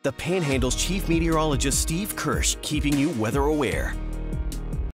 The Panhandle's Chief Meteorologist Steve Kirsch keeping you weather aware.